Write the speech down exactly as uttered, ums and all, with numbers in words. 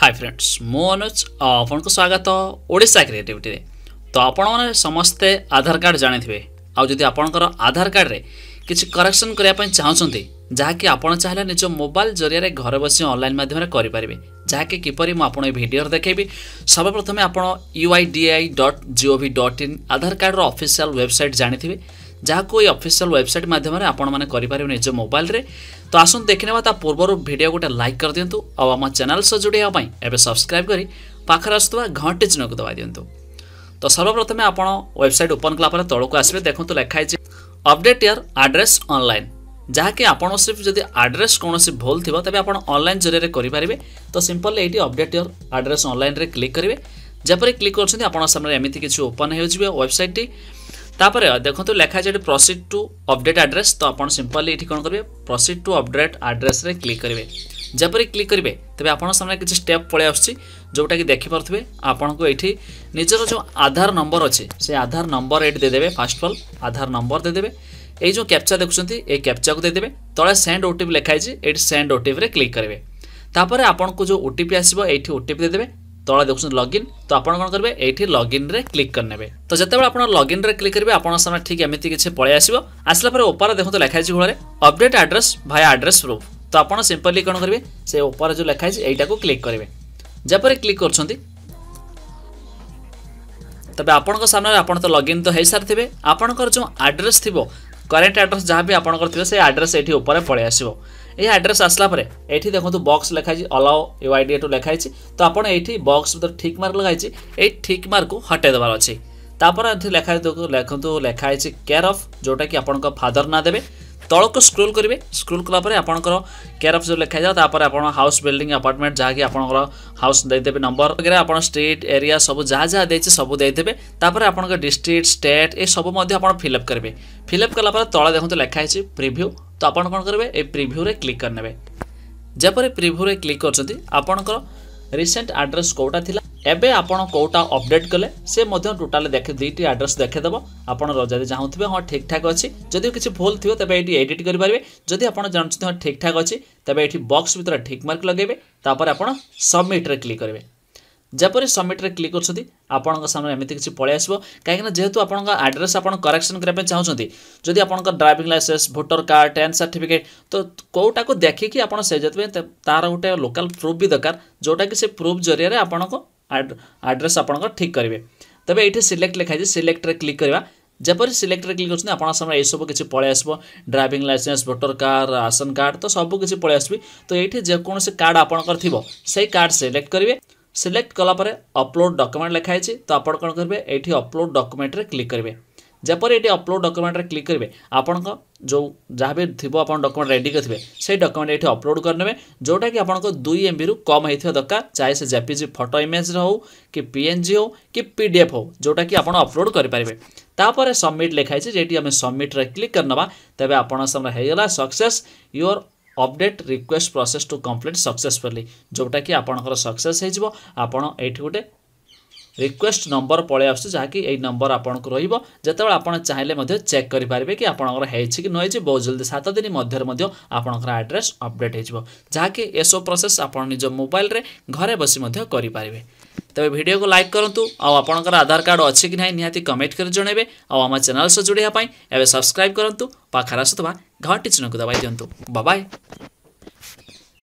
Hi friends मो अनुज आपन को स्वागत ओडिशा क्रिएटिविटी रे। तो आपण माने समस्ते आधार कार्ड जानि थिबे आ जदि आपनकर आधार कार्ड रे किछि करेक्शन करिया पय चाहउछन्ती जहा कि आपण चाहले निज मोबाइल जरिया रे घर बसी ऑनलाइन माध्यम रे करि परिबे जहा कि किपरि म आपण ए वीडियो रे देखेबी। सर्वप्रथमे आपण U I D I dot G O V dot in Aadhaar card रो ऑफिशियल वेबसाइट जानि थिबे जहा को ए ऑफिशियल वेबसाइट माध्यम रे आपण माने करि परिबे निज मोबाइल रे। तो आसुन देखने ता पूर्वर वीडियो गोटे लाइक कर दिंतु और आम चैनल से जोड़े एवं सब्सक्राइब करी पाखर आसुवा घंटी चिन्ह को दबा दिंतु। तो सर्वप्रथमे आपण वेबसाइट ओपन कला तौक को आसबे देखु लिखाई अपडेट योर एड्रेस ऑनलाइन जहाँकि आपड़ सिर्फ जब एड्रेस कौन भूल थी तेज आप ऑनलाइन जरिए करेंगे। तो सिंपल ये अपडेट योर एड्रेस ऑनलाइन रे क्लिक करेंगे। जपरी क्लिक कर सामने एमती किसी ओपन हो वेबसाइट टी तापर देखो लिखा है प्रोसीड टू अपडेट एड्रेस। तो आप सिंपल ये कौन करेंगे प्रोसीड टू अपडेट एड्रेस रे क्लिक करेंगे। जपरी क्लिक करेंगे तेज आप सामने किसी स्टेप पलि आसुच्छी जोटा कि देखिपे आपन को ये निजर जो आधार नंबर अच्छे से आधार नंबर ये देदेवे। First of all Aadhaar number देदेवे। ये जो कैप्चा देखुं ये कैप्चा को देदेवे तले सेंड ओटीपी लिखाई ये सेंड ओटीपी रे क्लिक करेंगे। तापर आपन को जो ओटीपी आसो ये ओटीपी देदेवे तले देखुं लॉगिन। तो आप कौन करेंगे ये लॉगिन रे क्लिक करने। तो जिते आप लॉगिन रे क्लिक करेंगे आप सामने ठीक एमती किसी पलि आसो आसला ऊपर देखो लिखाई घरे अपडेट एड्रेस भाया एड्रेस प्रूफ। तो आप सिंपली कौन करेंगे से ऊपर जो लिखाई यहीटा को क्लिक करेंगे। जपरी क्लिक कर तबे आपण सामने आपण तो लॉगिन तो हो सारी थे आपणकर जो एड्रेस थी करेन्ट एड्रेस जहाँ भी आपंकर थी से एड्रेस ये ऊपर पलि आसो। ये एड्रेस आसला ये देखो बॉक्स लिखाई allow U I D to लिखाई। तो आपड़ ये बॉक्स भर ठीक मार्क लगाई ये ठीक मार्क को हटे देवार अच्छे। तापर ये लिखाई लिखु लिखाई केयर ऑफ जोटा कि आपण फादर ना देवे तल को स्क्रोल करेंगे। स्क्रोल कलापर आपंकर केयर ऑफ जो लिखाई जाए तापर आप हाउस बिल्डिंग अपार्टमेंट जहाँकि आपंकर हाउस देदेवे नंबर वगैरह आप स्ट्रीट एरिया सब जहाँ जहाँ देते सब देदेवे। तापर आपंकर डिस्ट्रिक्ट स्टेट ये सब आप फिलअप करेंगे। फिलअप कलापर तले देखो लिखाई प्रिव्यू। तो आप कौन करेंगे ये प्रिव्यू रे क्लिक करने। जपरी प्रिव्यू रे क्लिक कर आपंकर रिसेंट एड्रेस कोटा थिला एबे आपण कोटा अपडेट कले से मध्य टोटाल देखे दुईटी एड्रेस देखेदेव। आपड़ जब चाहूबे हाँ ठीक ठाक अच्छी जदि किसी भूल थी तेज ये एडिट करेंगे। जदि आप जानते हाँ ठीक ठाक अच्छी तेज ये बॉक्स भर ठीक मार्क लगे तापर आप सबमिट रे क्लिक करेंगे। जपरी सबमिट रे क्लिक कर आपन सामने एमती किसी पलि आसो कहीं जेहेतु आप एड्रेस आप करेक्शन करने चाहते जदि आप driving licence voter card ten certificate तो कौटा को देखिकी आप तार गोटे लोकल प्रूफ भी दरकार जोटा कि से प्रूफ जरिए आपन को एड्रेस आपन ठीक करेंगे। तबे ये सिलेक्ट लिखाई सिलेक्ट रे क्लिक करवा। जपरी सिलेक्ट रे क्लिक कर आप सामने ये सब किसी पलि आसो driving licence voter card ration card तो सब किसी पलि आसबी। तो ये जेकोसी कार्ड आपंकर थी से कार्ड सिलेक्ट करेंगे। सिलेक्ट कलापर अपलोड डॉक्यूमेंट लिखाई। तो आप कौन करेंगे ये अपलोड डॉक्यूमेंट रे क्लिक करेंगे। जपरी ये अपलोड डॉक्यूमेंट रे क्लिक करेंगे आपन जो जहाँ भी थी आप डॉक्यूमेंट रेडी करेंगे से डॉक्यूमेंट ये अपलोड करने जोटा कि आपको दुई एम बी रु कम होता दरकार चाहे से जेपीजी फोटो इमेज हो कि पीएनजी हो कि पीडीएफ हो जोटा कि आप अपलोड करेंगे। तापर सबमिट लिखाई जी आम सबमिट रे क्लिक करना तेज आप सामने होगा success your update request process to complete successfully जोटा कि आपंकर सक्सेस हो आपड़ ये गोटे रिक्वेस्ट नंबर पलि आस जहाँकि यही नंबर आपन को रतबे आप चाहिए चेक करेंगे कि आपंकर कि नहीं बहुत जल्दी सात दिन मध्य आपंकर एड्रेस अपडेट हो जहाँकि ये सब प्रोसेस आप निज मोबाइल रे घरे बसी करेंगे। तबे वीडियो को लाइक करूँ आपंकर आधार कार्ड अच्छी कि नहीं निहाती कमेंट कर जनइबे आम चैनल से जोड़ापी एवं सब्सक्राइब करूँ पाखर आसुवा घंटी चिन्ह को दबाई दिंतु। Bye bye.